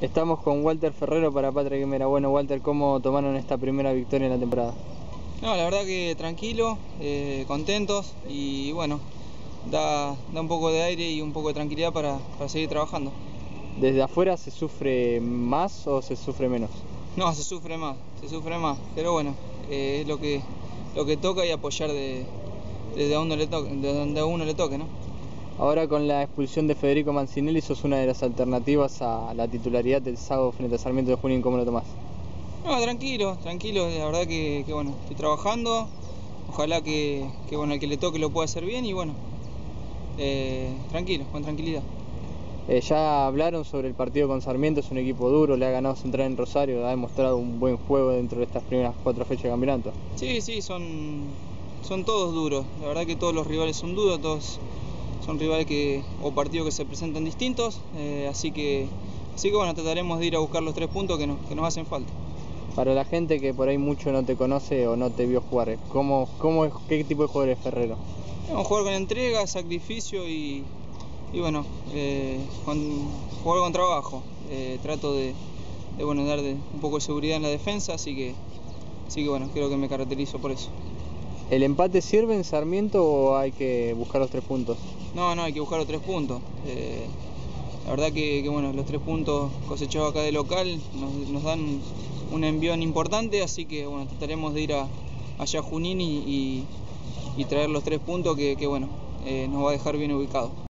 Estamos con Walter Ferrero para Patria Quimera. Bueno, Walter, ¿cómo tomaron esta primera victoria en la temporada? No, la verdad que tranquilo, contentos y bueno, da un poco de aire y un poco de tranquilidad para seguir trabajando. ¿Desde afuera se sufre más o se sufre menos? No, se sufre más, pero bueno, es lo que toca y apoyar desde donde a uno le toque, ¿no? Ahora con la expulsión de Federico Mancinelli sos una de las alternativas a la titularidad del sábado frente a Sarmiento de Junín. ¿Cómo lo tomás? No, tranquilo, la verdad que bueno, estoy trabajando, ojalá que bueno, el que le toque lo pueda hacer bien y bueno, tranquilo, con tranquilidad. Ya hablaron sobre el partido con Sarmiento, es un equipo duro, le ha ganado Central en Rosario, ha demostrado un buen juego dentro de estas primeras 4 fechas de campeonato. Sí, son todos duros, la verdad que todos los rivales son duros, todos son rivales o partidos que se presentan distintos, así que bueno, trataremos de ir a buscar los 3 puntos que nos hacen falta. Para la gente que por ahí mucho no te conoce o no te vio jugar, ¿qué tipo de jugador es Ferrero? Vamos a jugar con entrega, sacrificio y bueno, jugar con trabajo. Trato de bueno, dar un poco de seguridad en la defensa, así que bueno, creo que me caracterizo por eso. ¿El empate sirve en Sarmiento o hay que buscar los 3 puntos? No, hay que buscar los 3 puntos. La verdad que bueno, los 3 puntos cosechados acá de local nos dan un envión importante, así que bueno, trataremos de ir allá a Junín y traer los 3 puntos que bueno, nos va a dejar bien ubicados.